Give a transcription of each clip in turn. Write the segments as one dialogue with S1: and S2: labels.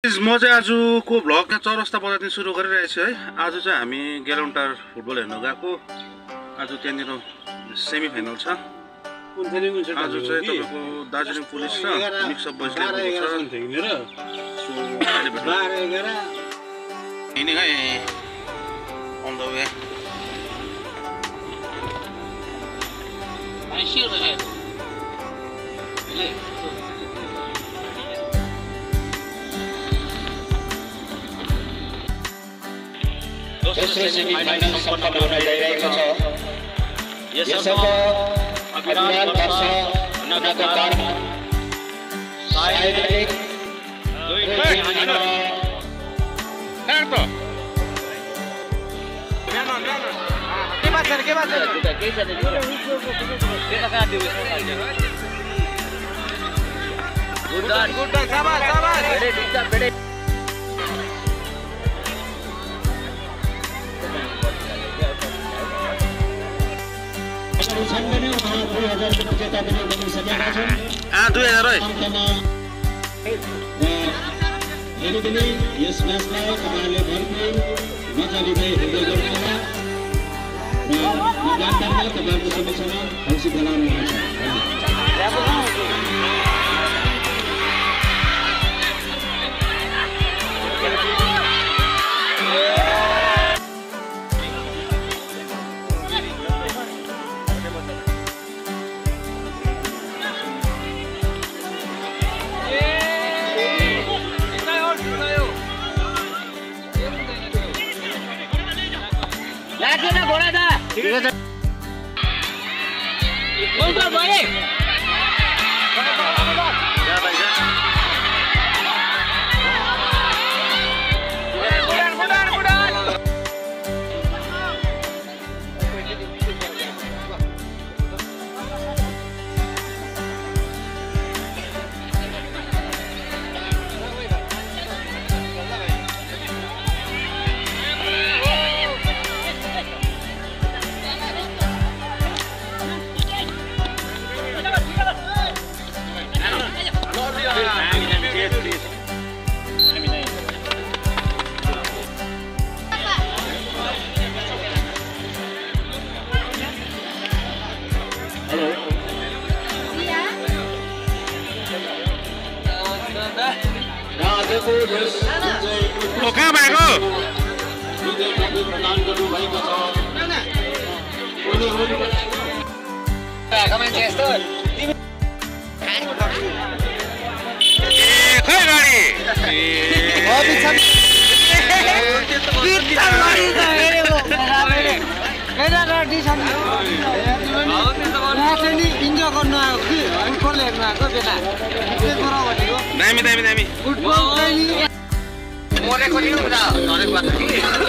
S1: म चाहिँ आजको भ्लग चौरस्ता बजारदेखि सुरु गरिरहेछु है। आज चाहिँ हामी गेलोन्टार फुटबल हेर्न गएको। आज त्यहाँनिर सेमी फाइनल छ। आज चाहिँ तपाईँको दार्जिलिङ पुलिस र mix of boys on the way.
S2: दोस्रो सेमिफाइनल सम्पन्न हुन गइरहेको छ। यसको अभियान वर्ष हुनको कारण सायदै दुई टिमहरु के बात गुड शाबाश बेडे यस म्याचलाई तपाईहरुले भरपूर मजा लिँदै हेर्दै गर्नुहोला र लगातारमा तपाईहरुको समक्षमा हौसी गराउनु हुनेछ।
S1: कहाँ भएको? खै गाडी
S3: इन्जोय गर्नु आयो कि फुटबल हेर्नु आएको बेला
S1: दामी
S3: फुटबल
S2: मोरेको नि उता हरेक बात कि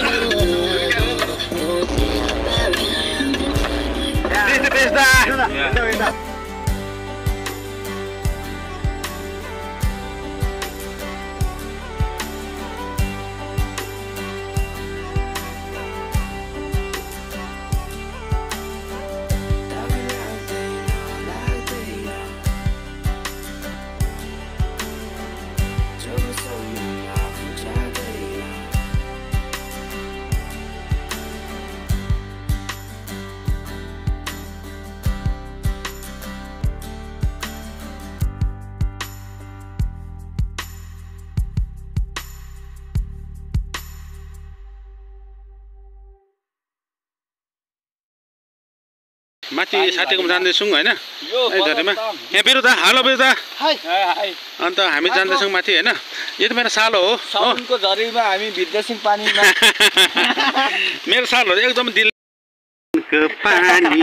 S1: माथि साथीकोमा जाँदैछौँ होइन झरेमा यहाँ बिरुदा हालो बिरुदा अन्त हामी जाँदैछौँ माथि होइन। यो त मेरो सालो हो
S3: साउनको झरीमा हामी भिज्दैछौँ पानीमा
S1: मेरो सालो हो एकदम दिलको पानी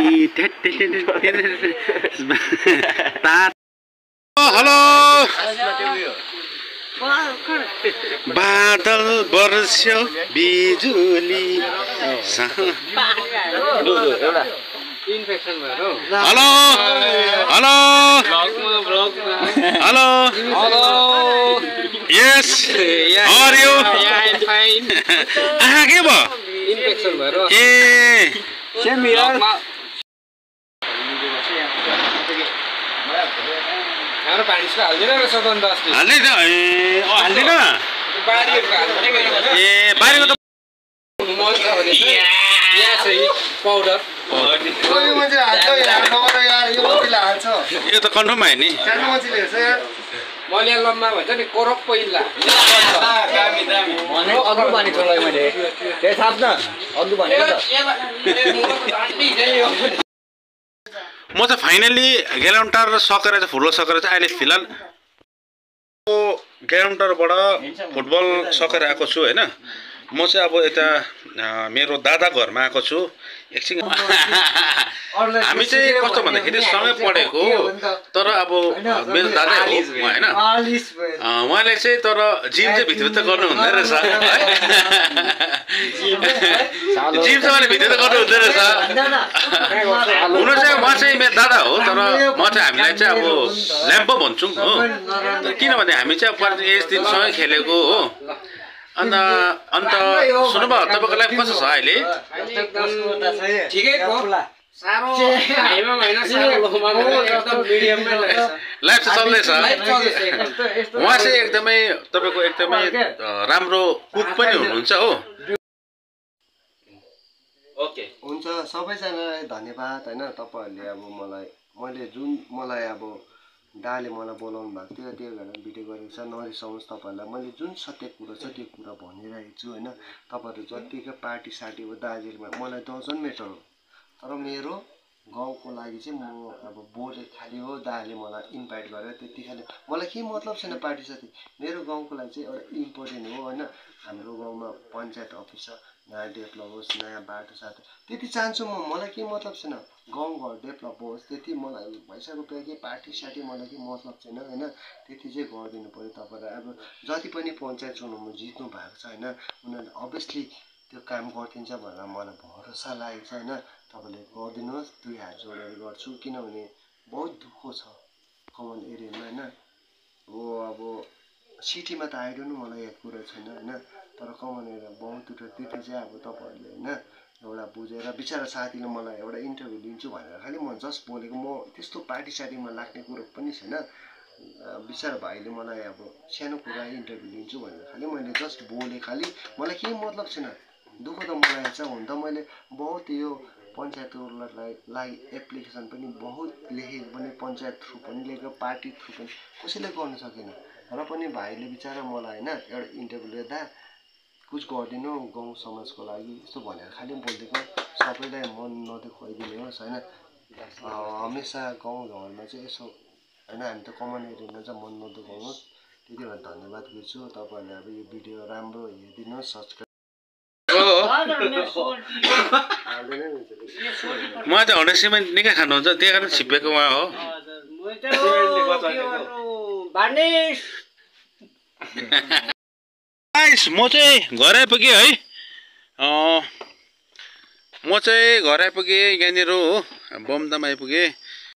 S1: हेलो बादल बर्स्यो बिजुली
S3: इन्फेक्सन भयो
S1: hello hello hello
S3: hello
S1: yes how are you
S3: I am fine
S1: आहा के भयो
S3: इन्फेक्सन भयो
S1: ए
S3: सेम हियर हाम्रो पानी हाल्दैन रहेछ त अन्त अस्ति
S1: हाल्दैन ए हाल्दैन
S3: बारीहरुको हाल्नु नि मेरो
S1: ए बारीको त
S3: मल छ भने यहाँ चाहिँ पाउडर
S4: कोही मान्छे हाल्छ यार नगर यार यो मान्छेले हाल्छ
S1: यो त कन्फर्म आयो नि
S4: सानो मान्छेले हेर्छ यार
S3: मलयालममा भन्छ नि कोरक पहिला
S4: दामी दामी
S5: भने अघि भने छोलाई मैले त्यही थाप न अघि भनेको त
S1: म चाहिँ फाइनली गेलोन्टार सकेर चाहिँ फुटबल सकेर चाहिँ अहिले फिलहाल गेलोन्टारबाट फुटबल सकेर आएको छु होइन म चाहिँ अब यता मेरो दादा घरमा आएको छु एकछिन हामी चाहिँ कस्तो भन्दाखेरि सँगै पढेको तर अब मेरो दादै हो होइन उहाँले चाहिँ तर जिम चाहिँ भित्रभित्र गर्नु हुँदो रहेछ जिम चाहिँ उहाँले भित्रभित्र गर्नु हुँदो रहेछ हुनु चाहिँ उहाँ चाहिँ मेरो दादा हो तर म चाहिँ हामीलाई चाहिँ अब ल्याम्पो भन्छौँ हो किनभने हामी चाहिँ अब यस दिनसँगै खेलेको हो अन्त सुन्नुभयो तपाईँको लाइफ कस्तो छ अहिले
S3: ठिकैको साह्रो हाइमा हैन साह्रो लोमा एकदम मिडियममै रहेछ
S1: लाइफ चाहिँ चल्दैछ
S3: चल्दैछ
S1: उहाँ चाहिँ एकदमै तपाईँको एकदमै राम्रो कुक पनि हुनुहुन्छ हो
S3: ओके
S4: हुन्छ सबैजनालाई धन्यवाद होइन तपाईँहरूले अब मलाई अब दाले मलाई बोलाउनु भएको थियो त्यो भएर भिडियो गरेको छ नरिसाउनुहोस् तपाईँहरूलाई मैले जुन सत्य कुरा छ त्यो कुरा भनिरहेको छु होइन तपाईँहरू जतिकै पार्टी सार्टी हो दार्जिलिङमा मलाई डजन मेटर हो तर मेरो गाउँको लागि चाहिँ म अब बोले खालि हो दाले मलाई इन्भाइट गरेर त्यतिखेर मलाई केही मतलब छैन पार्टी साथी मेरो गाउँको लागि चाहिँ एउटा इम्पोर्टेन्ट हो होइन हाम्रो गाउँमा पञ्चायत अफिस छ नयाँ डेभलप होस् नयाँ बाटो साटो त्यति चाहन्छु म मलाई केही मतलब छैन गाउँघर डेभलप होस् त्यति मलाई पैसा रुपियाँ केही पार्टी सार्टी मलाई केही मतलब छैन होइन त्यति चाहिँ गरिदिनु पऱ्यो तपाईँलाई अब जति पनि पञ्चायत चुनावमा जित्नु भएको छ होइन उनीहरूले अभियसली त्यो काम गरिदिन्छ भनेर मलाई भरोसा लागेको छ होइन तपाईँले गरिदिनुहोस् दुई हात जोडेर गर्छु किनभने बहुत दुःख छ कमान एरियामा होइन अब सिटीमा त आइडोन्ट मलाई याद कुरा छैन होइन तर कमान एरिया बहुत दुःख त्यति चाहिँ अब तपाईँहरूले होइन एउटा बुझेर बिचरा साथीले मलाई एउटा इन्टरभ्यू लिन्छु भनेर खालि म जस्ट बोलेको म त्यस्तो पार्टी सार्टीमा लाग्ने कुरो पनि छैन बिचरा भाइले मलाई अब सानो कुरा इन्टरभ्यू लिन्छु भनेर खालि मैले जस्ट बोलेँ खालि मलाई केही मतलब छैन दुःख त मलाई छ हुन त मैले बहुत यो पञ्चायतहरूलाई एप्लिकेसन पनि बहुत लेखेको पनि पञ्चायत थ्रु पनि लेखेको पार्टी थ्रु पनि कसैले गर्न सकेन र पनि भाइले बिचरा मलाई होइन एउटा इन्टरभ्यू लिँदा कुछ गरिदिनु गाउँ समाजको लागि यस्तो भनेर खालि बोलिदिएको सबैलाई मन नदुखाइदिनुहोस् होइन हमेसा गाउँघरमा चाहिँ यसो होइन हामी त कमान एरियामा चाहिँ मन नदुखाउनुहोस् त्यति भएर धन्यवाद गर्छु तपाईँहरूले अब यो भिडियो राम्रो हेरिदिनुहोस् सब्सक्राइब
S1: म चाहिँ हन्ड्रेडसीमा निकै खानुहुन्छ त्यही कारण छिप्पेको उहाँ हो म चाहिँ घर आइपुगेँ है म चाहिँ घर आइपुगेँ यहाँनिर हो बमदाम आइपुगेँ